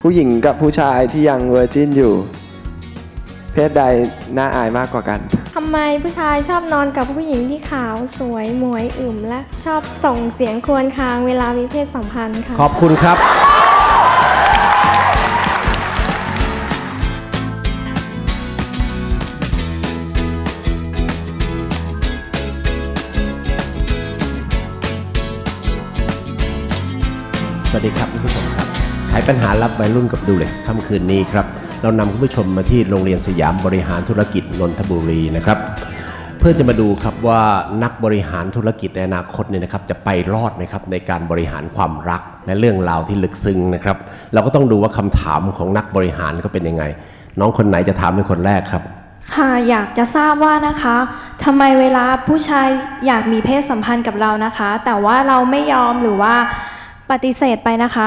ผู้หญิงกับผู้ชายที่ยังเวอร์จินอยู่เพศใดน่าอายมากกว่ากันทำไมผู้ชายชอบนอนกับผู้หญิงที่ขาวสวยหมวยอึมและชอบส่งเสียงครวญครางเวลามีเพศสัมพันธ์ค่ะขอบคุณครับสวัสดีครับคุณผู้ชมครับไขปัญหารับวัยรุ่นกับดูเล็กซ์ค่ำคืนนี้ครับเรานำคุณผู้ชมมาที่โรงเรียนสยามบริหารธุรกิจนนทบุรีนะครับเพื่อจะมาดูครับว่านักบริหารธุรกิจในอนาคตเนี่ยนะครับจะไปรอดไหมครับในการบริหารความรักและเรื่องราวที่ลึกซึ้งนะครับเราก็ต้องดูว่าคำถามของนักบริหารก็เป็นยังไงน้องคนไหนจะถามเป็นคนแรกครับค่ะอยากจะทราบว่านะคะทำไมเวลาผู้ชายอยากมีเพศสัมพันธ์กับเรานะคะแต่ว่าเราไม่ยอมหรือว่าปฏิเสธไปนะคะ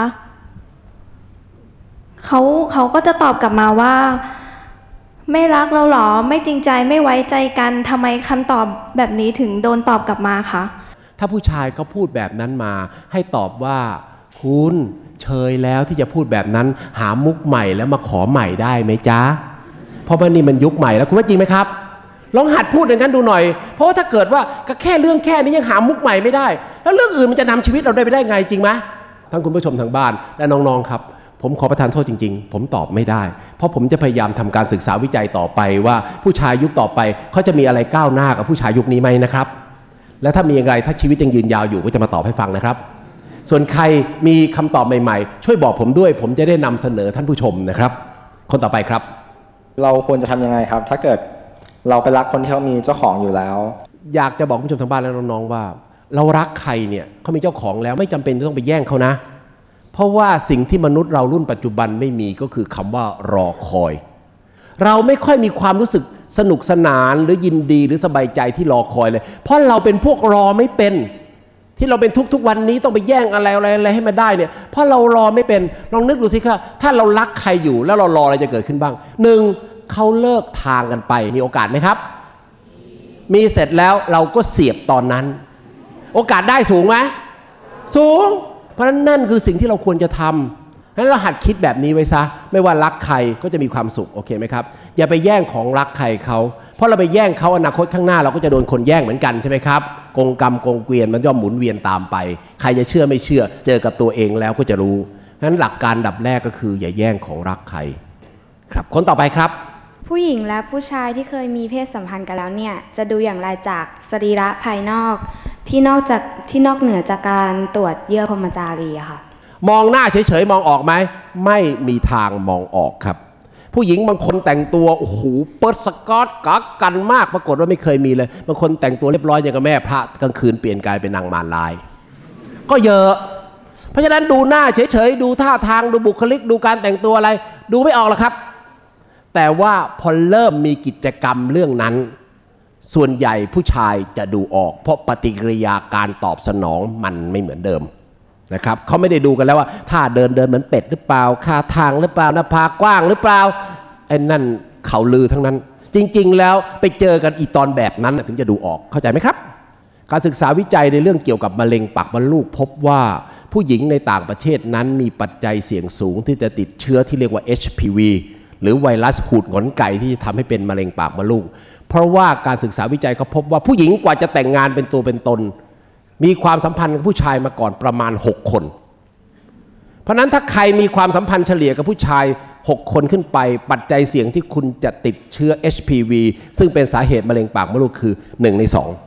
เขาก็จะตอบกลับมาว่าไม่รักเราหรอไม่จริงใจไม่ไว้ใจกันทำไมคำตอบแบบนี้ถึงโดนตอบกลับมาคะถ้าผู้ชายเขาพูดแบบนั้นมาให้ตอบว่าคุณเชยแล้วที่จะพูดแบบนั้นหามุกใหม่แล้วมาขอใหม่ได้ไหมจ๊ะเพราะว่านี่มันยุคใหม่แล้วคุณว่าจริงไหมครับลองหัดพูดอย่างนั้นดูหน่อยเพราะว่าถ้าเกิดว่าก็แค่เรื่องแค่นี้ยังหามุกใหม่ไม่ได้แล้วเรื่องอื่นมันจะนำชีวิตเราได้ไปได้ไงจริงไหมทั้งคุณผู้ชมทางบ้านและน้องๆครับผมขอประทานโทษจริงๆผมตอบไม่ได้เพราะผมจะพยายามทำการศึกษาวิจัยต่อไปว่าผู้ชายยุคต่อไปเขาจะมีอะไรก้าวหน้ากับผู้ชายยุคนี้ไหมนะครับและถ้ามีอย่างไรถ้าชีวิตยังยืนยาวอยู่ก็จะมาตอบให้ฟังนะครับส่วนใครมีคำตอบใหม่ๆช่วยบอกผมด้วยผมจะได้นำเสนอท่านผู้ชมนะครับคนต่อไปครับเราควรจะทำยังไงครับถ้าเกิดเราไปรักคนที่เขามีเจ้าของอยู่แล้วอยากจะบอกคุณผู้ชมทางบ้านและน้องๆว่าเรารักใครเนี่ยเขามีเจ้าของแล้วไม่จำเป็นจะต้องไปแย่งเขานะเพราะว่าสิ่งที่มนุษย์เรารุ่นปัจจุบันไม่มีก็คือคำว่ารอคอยเราไม่ค่อยมีความรู้สึกสนุกสนานหรือยินดีหรือสบายใจที่รอคอยเลยเพราะเราเป็นพวกรอไม่เป็นที่เราเป็นทุกวันนี้ต้องไปแย่งอะไรให้มาได้เนี่ยเพราะเรารอไม่เป็นลองนึกดูสิครับถ้าเรารักใครอยู่แล้วเรารออะไรจะเกิดขึ้นบ้างหนึ่งเขาเลิกทางกันไปมีโอกาสไหมครับมีเสร็จแล้วเราก็เสียบตอนนั้นโอกาสได้สูงไหมสูงเพราะฉะนั้นนั่นคือสิ่งที่เราควรจะทำงั้นเราหัดคิดแบบนี้ไว้ซะไม่ว่ารักใครก็จะมีความสุขโอเคไหมครับอย่าไปแย่งของรักใครเขาเพราะเราไปแย่งเขาอนาคตข้างหน้าเราก็จะโดนคนแย่งเหมือนกันใช่ไหมครับกงกรรมกงเกวียนมันย่อมหมุนเวียนตามไปใครจะเชื่อไม่เชื่อเจอกับตัวเองแล้วก็จะรู้งั้นหลักการดับแรกก็คืออย่าแย่งของรักใครครับคนต่อไปครับผู้หญิงและผู้ชายที่เคยมีเพศสัมพันธ์กันแล้วเนี่ยจะดูอย่างไรจากสรีระภายนอกที่นอกเหนือจากการตรวจเยื่อพรหมจารีค่ะมองหน้าเฉยๆมองออกไหมไม่มีทางมองออกครับผู้หญิงบางคนแต่งตัวโอ้โหเปิดสกอตกักกันมากปรากฏว่าไม่เคยมีเลยบางคนแต่งตัวเรียบร้อยอย่างกับแม่พระกลางคืนเปลี่ยนกายเป็นนางมารลายก็เยอะเพราะฉะนั้นดูหน้าเฉยๆดูท่าทางดูบุคลิกดูการแต่งตัวอะไรดูไม่ออกหรอกครับแต่ว่าพอเริ่มมีกิจกรรมเรื่องนั้นส่วนใหญ่ผู้ชายจะดูออกเพราะปฏิกิริยาการตอบสนองมันไม่เหมือนเดิมนะครับเขาไม่ได้ดูกันแล้วว่าท่าเดินเหมือนเป็ดหรือเปล่าท่าทางหรือเปล่าหน้าผากกว้างหรือเปล่าไอ้นั่นเขาลือทั้งนั้นจริงๆแล้วไปเจอกันอีตอนแบบนั้นถึงจะดูออกเข้าใจไหมครับการศึกษาวิจัยในเรื่องเกี่ยวกับมะเร็งปากมดลูกพบว่าผู้หญิงในต่างประเทศนั้นมีปัจจัยเสี่ยงสูงที่จะติดเชื้อที่เรียกว่า HPV หรือไวรัสหูดหงอนไก่ที่จะทำให้เป็นมะเร็งปากมดลูกเพราะว่าการศึกษาวิจัยเขาพบว่าผู้หญิงกว่าจะแต่งงานเป็นตัวเป็นตนมีความสัมพันธ์กับผู้ชายมาก่อนประมาณ6คนเพราะนั้นถ้าใครมีความสัมพันธ์เฉลี่ยกับผู้ชาย6คนขึ้นไปปัจจัยเสี่ยงที่คุณจะติดเชื้อ HPV ซึ่งเป็นสาเหตุมะเร็งปากมดลูกคือ1 ใน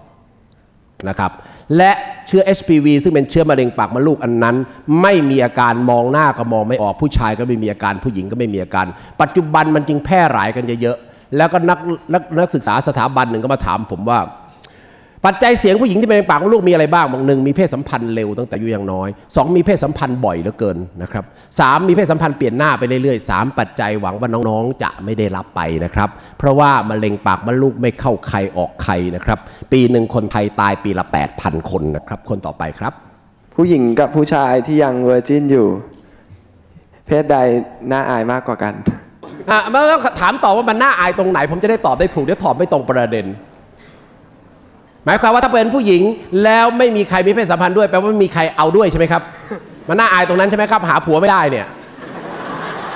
2นะครับและเชื้อ HPV ซึ่งเป็นเชื้อมะเร็งปากมดลูกอันนั้นไม่มีอาการมองหน้าก็มองไม่ออกผู้ชายก็ไม่มีอาการผู้หญิงก็ไม่มีอาการปัจจุบันมันจึงแพร่หลายกันเยอะๆแล้วก็นักศึกษาสถาบันหนึ่งก็มาถามผมว่าปัจจัยเสี่ยงผู้หญิงที่เป็นปากมดลูกมีอะไรบ้างบอก1มีเพศสัมพันธ์เร็วตั้งแต่อายุยังน้อย2มีเพศสัมพันธ์บ่อยเหลือเกินนะครับ3มีเพศสัมพันธ์เปลี่ยนหน้าไปเรื่อยๆ3ปัจจัยหวังว่าน้องๆจะไม่ได้รับไปนะครับเพราะว่ามะเร็งปากมดลูกไม่เข้าใครออกใครนะครับปีหนึ่งคนไทยตายปีละ 8,000 คนนะครับคนต่อไปครับผู้หญิงกับผู้ชายที่ยังเวอร์จินอยู่เพศใดน่าอายมากกว่ากันมาถามต่อว่ามันน่าอายตรงไหนผมจะได้ตอบได้ถูกเดี๋ยวตอบไม่ตรงประเด็นหมายความว่าถ้าเป็นผู้หญิงแล้วไม่มีใครมีเพศสัมพันธ์ด้วยแปลว่าไม่มีใครเอาด้วยใช่ไหมครับมันน่าอายตรงนั้นใช่ไหมครับหาผัวไม่ได้เนี่ย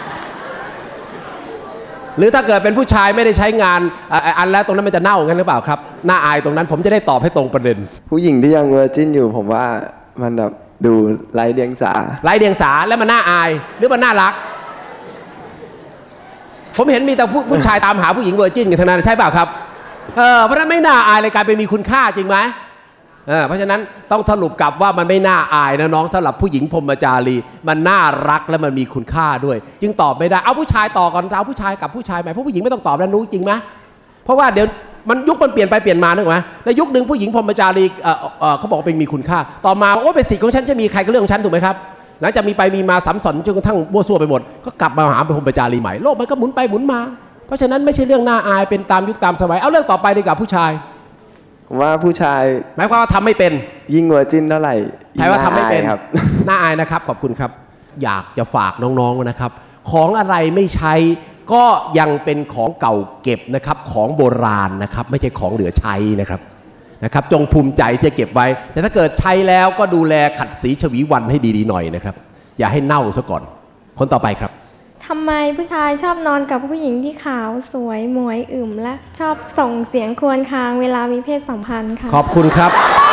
หรือถ้าเกิดเป็นผู้ชายไม่ได้ใช้งานอันแล้วตรงนั้นมันจะเน่ากันหรือเปล่าครับน่าอายตรงนั้นผมจะได้ตอบให้ตรงประเด็นผู้หญิงที่ยังเวอร์จินอยู่ผมว่ามันแบบดูไร้เดียงสาแล้วมันน่าอายหรือมันน่ารักผมเห็นมีแต่ผู้ชายตามหาผู้หญิงเวอร์จินกันทั้งนั้นใช่เปล่าครับเพราะนั้นไม่น่าอายเลยกลายเป็นมีคุณค่าจริงไหมเพราะฉะนั้นต้องสรุปกลับว่ามันไม่น่าอายนะน้องสำหรับผู้หญิงพรหมจารีมันน่ารักและมันมีคุณค่าด้วยจึงตอบไม่ได้เอาผู้ชายต่อก่อนเอาผู้ชายกับผู้ชายไหมเพราะผู้หญิงไม่ต้องตอบแล้วรู้จริงไหมเพราะว่าเดี๋ยวมันยุคมันเปลี่ยนไปเปลี่ยนมานึกไหมในยุคหนึ่งผู้หญิงพรหมจารีเขาบอกเป็นมีคุณค่าต่อมาโอ้เป็นสิทธิ์ของฉันจะมีใครก็เรื่องของฉันถูกไหมครับหลังจากมีไปมีมาสัมสนจนกระทั่งมั่วซั่วไปหมดก็กลับมาหาเป็นพรหมจารีใหม่โลกมันก็หมุนไปหมุนมาเพราะฉะนั้นไม่ใช่เรื่องน่าอายเป็นตามยุคตามสมัยเอาเรื่องต่อไปดีกว่าผู้ชายผมว่าผู้ชายหมายความว่าทำไม่เป็นยิ่งเวอร์จินเท่าไหร่ใช่ว่าทำไม่เป็นครับน่าอายนะครับขอบคุณครับอยากจะฝากน้องๆนะครับของอะไรไม่ใช้ก็ยังเป็นของเก่าเก็บนะครับของโบราณนะครับไม่ใช่ของเหลือใช้นะครับจงภูมิใจที่จะเก็บไว้แต่ถ้าเกิดใช้แล้วก็ดูแลขัดสีฉวีวันให้ดีๆหน่อยนะครับอย่าให้เน่าซะก่อนคนต่อไปครับทำไมผู้ชายชอบนอนกับผู้หญิงที่ขาวสวยหมวยอึมและชอบส่งเสียงครวญครางเวลามีเพศสัมพันธ์ค่ะขอบคุณครับ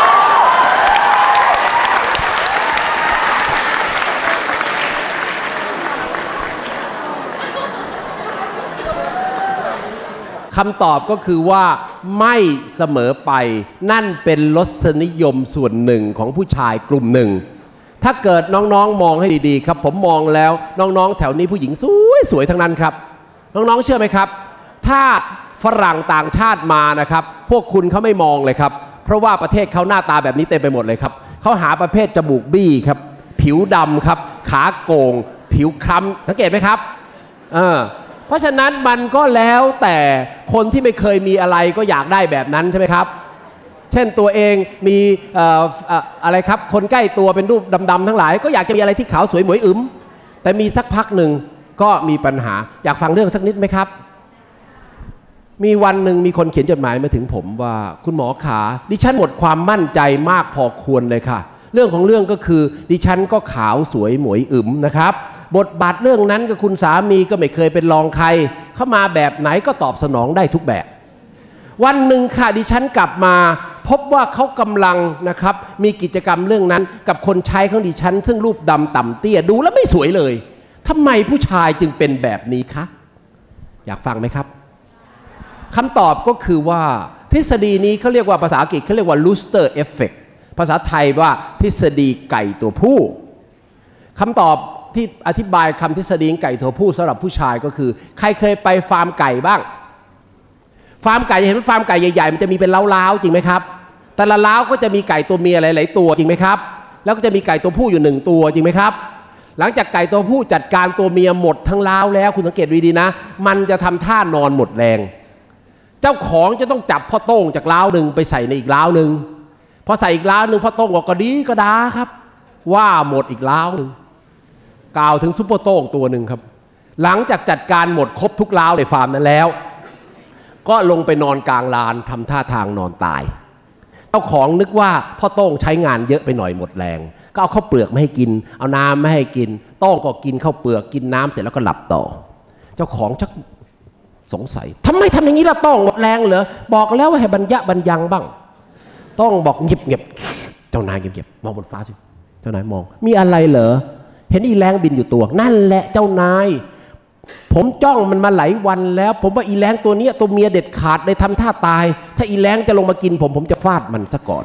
คำตอบก็คือว่าไม่เสมอไปนั่นเป็นรสนิยมส่วนหนึ่งของผู้ชายกลุ่มหนึ่งถ้าเกิดน้องๆมองให้ดีๆครับผมมองแล้วน้องๆแถวนี้ผู้หญิงสวยๆทั้งนั้นครับน้องๆเชื่อไหมครับถ้าฝรั่งต่างชาติมานะครับพวกคุณเขาไม่มองเลยครับเพราะว่าประเทศเขาหน้าตาแบบนี้เต็มไปหมดเลยครับเขาหาประเภทจมูกบี้ครับผิวดำครับขาโก่งผิวคล้ำสังเกตไหมครับเพราะฉะนั้นมันก็แล้วแต่คนที่ไม่เคยมีอะไรก็อยากได้แบบนั้นใช่ไหมครับเช่นตัวเองมีอะไรครับคนใกล้ตัวเป็นรูปดำๆทั้งหลายก็อยากจะมีอะไรที่ขาวสวยหมวยอึมแต่มีสักพักหนึ่งก็มีปัญหาอยากฟังเรื่องสักนิดไหมครับมีวันหนึ่งมีคนเขียนจดหมายมาถึงผมว่าคุณหมอขาดิฉันหมดความมั่นใจมากพอควรเลยค่ะเรื่องของเรื่องก็คือดิฉันก็ขาวสวยหมวยอึมนะครับบทบาทเรื่องนั้นกับคุณสามีก็ไม่เคยเป็นรองใครเข้ามาแบบไหนก็ตอบสนองได้ทุกแบบวันหนึ่งค่ะดิฉันกลับมาพบว่าเขากำลังนะครับมีกิจกรรมเรื่องนั้นกับคนใช้ของดิฉันซึ่งรูปดำต่ำเตี้ยดูแล้วไม่สวยเลยทำไมผู้ชายจึงเป็นแบบนี้คะอยากฟังไหมครับคำตอบก็คือว่าทฤษฎีนี้เขาเรียกว่าภาษาอังกฤษเขาเรียกว่า Rooster Effect ภาษาไทยว่าทฤษฎีไก่ตัวผู้คำตอบที่อธิบายคำทฤษฎีไก่ตัวผู้สำหรับผู้ชายก็คือใครเคยไปฟาร์มไก่บ้างฟาร์มไก่เห็นว่าฟาร์มไก่ใหญ่ๆมันจะมีเป็นเล้าๆจริงไหมครับแต่ละเล้าก็จะมีไก่ตัวเมียหลายๆตัวจริงไหมครับแล้วก็จะมีไก่ตัวผู้อยู่1ตัวจริงไหมครับหลังจากไก่ตัวผู้จัดการตัวเมียหมดทั้งเล้าแล้วคุณสังเกตดีๆนะมันจะทำท่านอนหมดแรงเจ้าของจะต้องจับพ่อโต้งจากเล้าหนึ่งไปใส่ในอีกเล้าหนึ่งพอใส่อีกเล้าหนึ่งพ่อโต้งก็ดีก็ดาครับว่าหมดอีกเล้าหนึ่งกล่าวถึงซุปเปอร์โต้งตัวหนึ่งครับหลังจากจัดการหมดครบทุกเล้าในฟาร์มนั้นแล้วก็ลงไปนอนกลางลานทำท่าทางนอนตายเจ้าของนึกว่าพ่อโต้งใช้งานเยอะไปหน่อยหมดแรงก็เอาข้าวเปลือกไม่ให้กินเอาน้ำไม่ให้กินโต้งก็กินข้าวเปลือกกินน้ำเสร็จแล้วก็หลับต่อเจ้าของชักสงสัยทำไมทำอย่างนี้ล่ะโต้งหมดแรงเหรอบอกแล้วว่าให้บรรยะบรรยังบ้างโต้งบอกเงียบๆเจ้านายเงียบๆมองบนฟ้าสิเจ้านายมองมีอะไรเหรอเห็นอีแรงบินอยู่ตัวนั่นแหละเจ้านายผมจ้องมันมาหลายวันแล้วผมว่าอีแรงตัวนี้ตัวเมียเด็ดขาดเลยทำท่าตายถ้าอีแรงจะลงมากินผมจะฟาดมันซะก่อน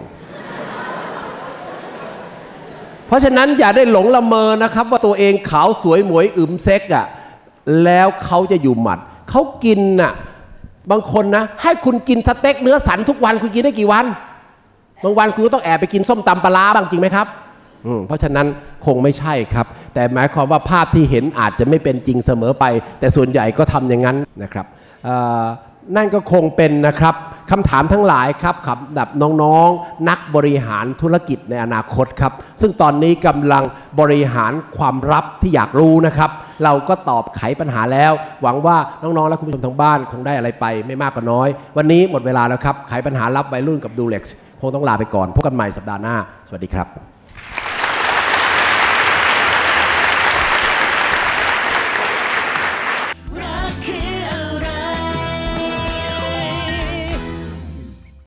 เพราะฉะนั้นอย่าได้หลงละเมอนะครับว่าตัวเองขาวสวยหมวยอึมเซ็กอ่ะแล้วเขาจะอยู่หมัดเขากินน่ะบางคนนะให้คุณกินสเต็กเนื้อสันทุกวันคุณกินได้กี่วันบางวันคุณก็ต้องแอบไปกินส้มตำปลาร้าบ้างจริงไหมครับเพราะฉะนั้นคงไม่ใช่ครับแต่หมายความว่าภาพที่เห็นอาจจะไม่เป็นจริงเสมอไปแต่ส่วนใหญ่ก็ทำอย่างนั้นนะครับนั่นก็คงเป็นนะครับคำถามทั้งหลายครับแบบน้องๆนักบริหารธุรกิจในอนาคตครับซึ่งตอนนี้กำลังบริหารความลับที่อยากรู้นะครับเราก็ตอบไขปัญหาแล้วหวังว่าน้องๆและคุณผู้ชมทางบ้านคงได้อะไรไปไม่มากก็น้อยวันนี้หมดเวลาแล้วครับไขปัญหาลับวัยรุ่นกับดูเล็กซ์คงต้องลาไปก่อนพบกันใหม่สัปดาห์หน้าสวัสดีครับ